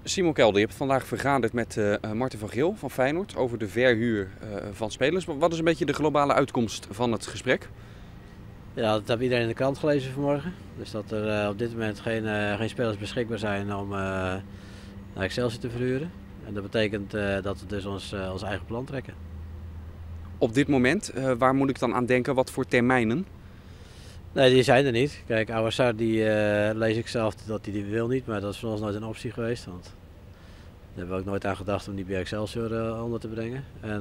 Simon Kelder, je hebt vandaag vergaderd met Marten van Geel van Feyenoord over de verhuur van spelers. Wat is een beetje de globale uitkomst van het gesprek? Ja, dat heeft iedereen in de krant gelezen vanmorgen. Dus dat er op dit moment geen spelers beschikbaar zijn om naar Excelsior te verhuren. En dat betekent dat we dus ons eigen plan trekken. Op dit moment, waar moet ik dan aan denken? Wat voor termijnen? Nee, die zijn er niet. Kijk, Awassar die lees ik zelf dat hij die wil niet, maar dat is voor ons nooit een optie geweest. Want daar hebben we ook nooit aan gedacht om die bij Excelsior onder te brengen. En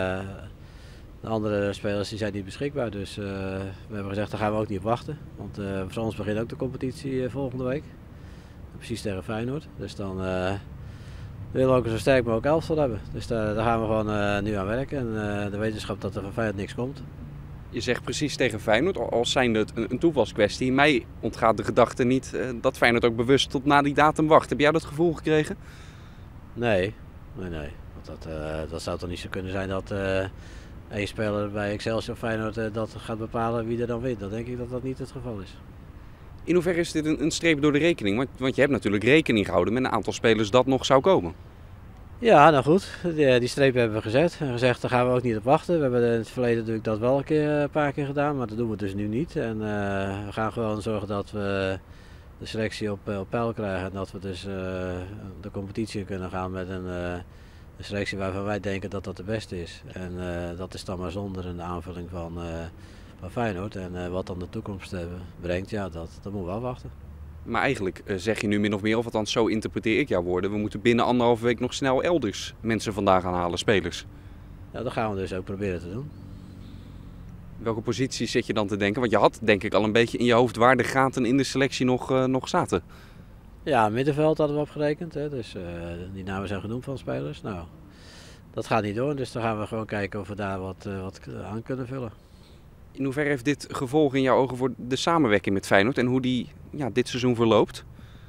de andere spelers die zijn niet beschikbaar, dus we hebben gezegd daar gaan we ook niet op wachten. Want voor ons begint ook de competitie volgende week. Precies tegen Feyenoord. Dus dan willen we ook een zo sterk mogelijk elftal hebben. Dus daar gaan we gewoon nu aan werken. En de wetenschap dat er van Feyenoord niks komt. Je zegt precies tegen Feyenoord, als zijnde het een toevalskwestie. Mij ontgaat de gedachte niet dat Feyenoord ook bewust tot na die datum wacht. Heb jij dat gevoel gekregen? Nee. Want dat zou toch niet zo kunnen zijn dat één speler bij Excelsior of Feyenoord dat gaat bepalen wie er dan wint. Dan denk ik dat dat niet het geval is. In hoeverre is dit een streep door de rekening? Want je hebt natuurlijk rekening gehouden met een aantal spelers dat nog zou komen. Ja, nou goed, die streep hebben we gezet en gezegd daar gaan we ook niet op wachten. We hebben in het verleden natuurlijk dat wel een paar keer gedaan, maar dat doen we dus nu niet. En we gaan gewoon zorgen dat we de selectie op peil krijgen en dat we dus de competitie in kunnen gaan met een selectie waarvan wij denken dat dat de beste is. En dat is dan maar zonder een aanvulling van Feyenoord. En wat dan de toekomst brengt, ja, dat moeten we afwachten. Maar eigenlijk zeg je nu min of meer, of althans zo interpreteer ik jouw woorden, we moeten binnen 1,5 week nog snel elders mensen vandaan gaan halen, spelers. Ja, dat gaan we dus ook proberen te doen. Welke posities zit je dan te denken? Want je had denk ik al een beetje in je hoofd waar de gaten in de selectie nog zaten. Ja, middenveld hadden we opgerekend. Hè? Dus die namen zijn genoemd van spelers. Nou, dat gaat niet door. Dus dan gaan we gewoon kijken of we daar wat aan kunnen vullen. In hoeverre heeft dit gevolgen in jouw ogen voor de samenwerking met Feyenoord en hoe die dit seizoen verloopt?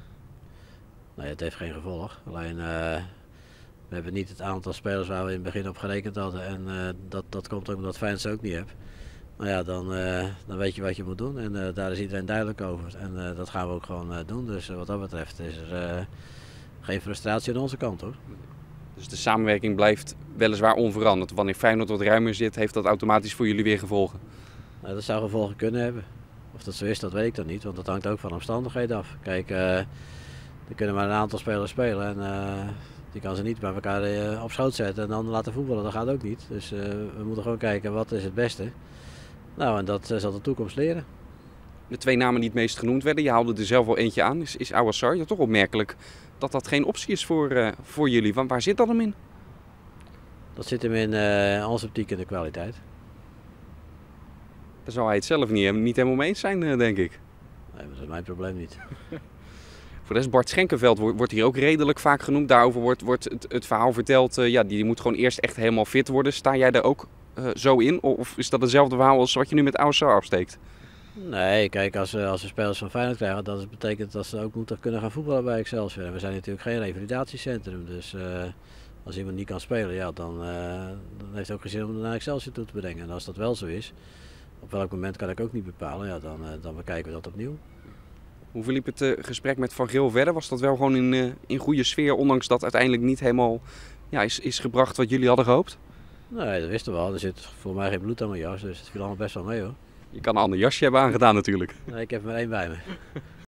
Nee, het heeft geen gevolg. Alleen we hebben niet het aantal spelers waar we in het begin op gerekend hadden. En dat komt ook omdat Feyenoord ze ook niet heeft. Nou ja, dan weet je wat je moet doen en daar is iedereen duidelijk over. En dat gaan we ook gewoon doen. Dus wat dat betreft is er geen frustratie aan onze kant hoor. Dus de samenwerking blijft weliswaar onveranderd. Wanneer Feyenoord wat ruimer zit, heeft dat automatisch voor jullie weer gevolgen? Nou, dat zou gevolgen kunnen hebben. Of dat zo is, dat weet ik dan niet, want dat hangt ook van omstandigheden af. Kijk, er kunnen maar een aantal spelers spelen en die kan ze niet bij elkaar op schoot zetten en dan laten voetballen. Dat gaat ook niet. Dus we moeten gewoon kijken wat is het beste. Nou, en dat zal de toekomst leren. De twee namen die het meest genoemd werden, je haalde er zelf wel eentje aan, is Awassar. Ja, toch opmerkelijk dat dat geen optie is voor jullie. Want waar zit dat hem in? Dat zit hem in onze optiek in de kwaliteit. Daar zou hij het zelf niet helemaal mee eens zijn, denk ik. Nee, dat is mijn probleem niet. Voor de rest, Bart Schenkenveld wordt hier ook redelijk vaak genoemd. Daarover wordt het verhaal verteld, die moet gewoon eerst echt helemaal fit worden. Sta jij daar ook zo in? Of is dat hetzelfde verhaal als wat je nu met Awassar afsteekt? Nee, kijk, als we spelers van Feyenoord krijgen, dat betekent dat ze ook moeten kunnen gaan voetballen bij Excelsior. En we zijn natuurlijk geen revalidatiecentrum, dus als iemand niet kan spelen, ja, dan heeft het ook geen zin om naar Excelsior toe te brengen. En als dat wel zo is, op welk moment kan ik ook niet bepalen, ja, dan bekijken we dat opnieuw. Hoe verliep het gesprek met Van Geel verder? Was dat wel gewoon in goede sfeer, ondanks dat uiteindelijk niet helemaal is gebracht wat jullie hadden gehoopt? Nee, dat wisten we wel. Er zit voor mij geen bloed aan mijn jas, dus het viel allemaal best wel mee hoor. Je kan een ander jasje hebben aangedaan natuurlijk. Nee, ik heb er maar één bij me.